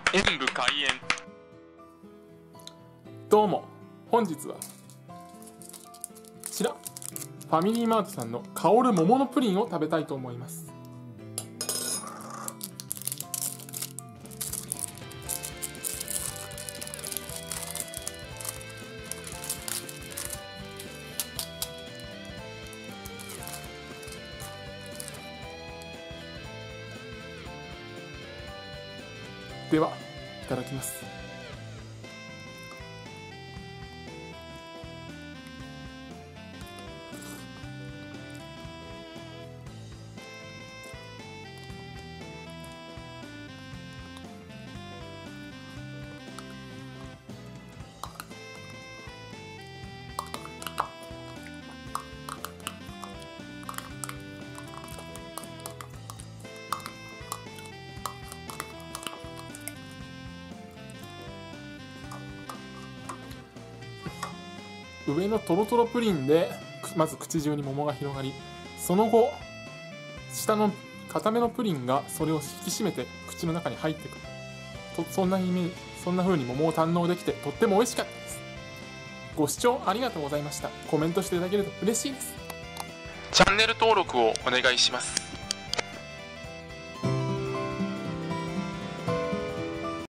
演武開演。 どうも、本日はこちらファミリーマートさんの香る桃のプリンを食べたいと思います。では、いただきます。上のトロトロプリンでまず口中に桃が広がり、その後下の固めのプリンがそれを引き締めて口の中に入ってくると、そんな風に桃を堪能できてとっても美味しかったです。ご視聴ありがとうございました。コメントしていただけると嬉しいです。 チャンネル登録をお願いします。